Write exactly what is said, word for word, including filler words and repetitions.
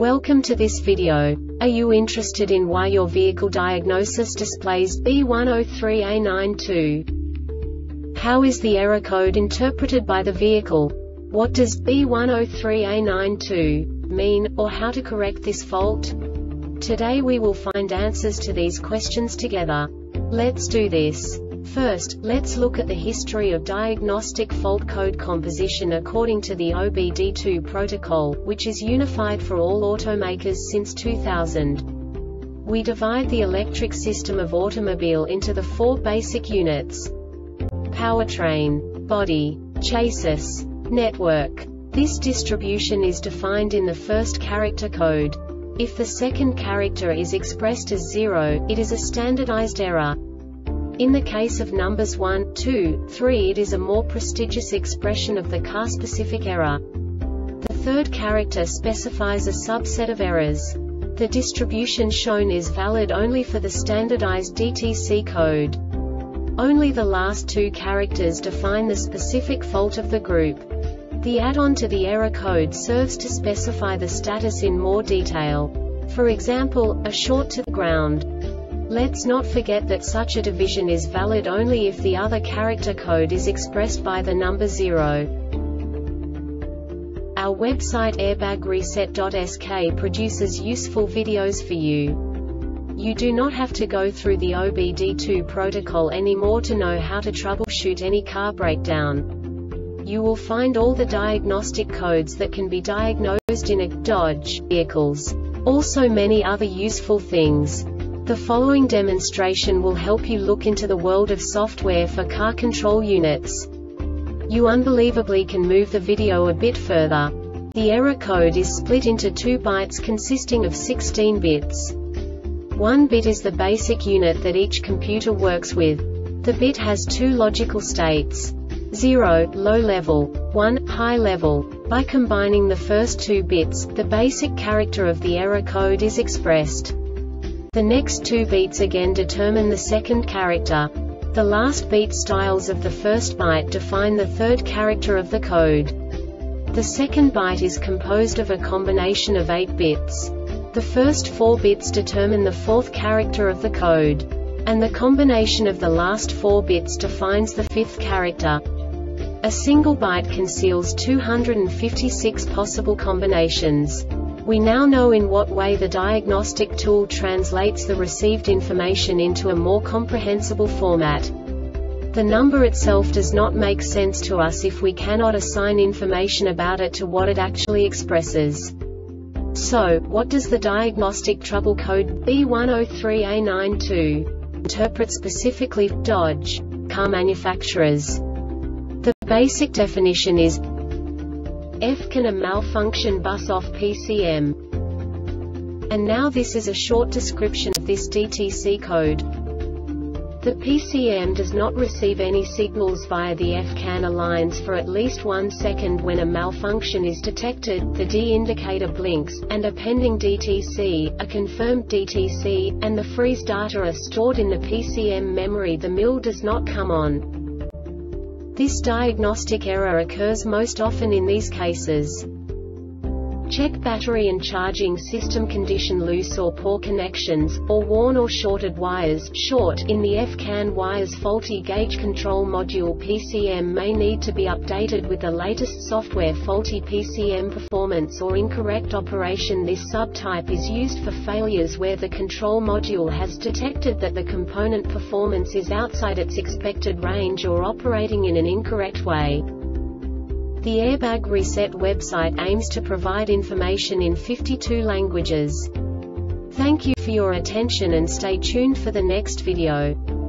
Welcome to this video. Are you interested in why your vehicle diagnosis displays B one zero three A nine two? How is the error code interpreted by the vehicle? What does B one zero three A nine two mean, or how to correct this fault? Today we will find answers to these questions together. Let's do this. First, let's look at the history of diagnostic fault code composition according to the O B D two protocol, which is unified for all automakers since two thousand. We divide the electric system of automobile into the four basic units: powertrain, body, chassis, network. This distribution is defined in the first character code. If the second character is expressed as zero, it is a standardized error. In the case of numbers one, two, three, it is a more prestigious expression of the car-specific error. The third character specifies a subset of errors. The distribution shown is valid only for the standardized D T C code. Only the last two characters define the specific fault of the group. The add-on to the error code serves to specify the status in more detail. For example, a short to the ground. Let's not forget that such a division is valid only if the other character code is expressed by the number zero. Our website airbag reset dot S K produces useful videos for you. You do not have to go through the O B D two protocol anymore to know how to troubleshoot any car breakdown. You will find all the diagnostic codes that can be diagnosed in a Dodge vehicles. Also many other useful things. The following demonstration will help you look into the world of software for car control units. You unbelievably can move the video a bit further. The error code is split into two bytes consisting of sixteen bits. One bit is the basic unit that each computer works with. The bit has two logical states: zero, low level, one, high level. By combining the first two bits, the basic character of the error code is expressed. The next two beats again determine the second character. The last beat styles of the first byte define the third character of the code. The second byte is composed of a combination of eight bits. The first four bits determine the fourth character of the code. And the combination of the last four bits defines the fifth character. A single byte conceals two hundred fifty-six possible combinations. We now know in what way the diagnostic tool translates the received information into a more comprehensible format. The number itself does not make sense to us if we cannot assign information about it to what it actually expresses. So, what does the diagnostic trouble code B one zero three A nine two interpret specifically for Dodge car manufacturers? The basic definition is: F can a malfunction bus off P C M. And now this is a short description of this D T C code. The P C M does not receive any signals via the F CAN lines for at least one second. When a malfunction is detected, the D indicator blinks, and a pending D T C, a confirmed D T C, and the freeze data are stored in the P C M memory. The mill does not come on. This diagnostic error occurs most often in these cases: check battery and charging system condition, loose or poor connections, or worn or shorted wires. Short in the F CAN wires, faulty gauge control module. P C M may need to be updated with the latest software. Faulty P C M performance or incorrect operation. This subtype is used for failures where the control module has detected that the component performance is outside its expected range or operating in an incorrect way. The Airbag Reset website aims to provide information in fifty-two languages. Thank you for your attention and stay tuned for the next video.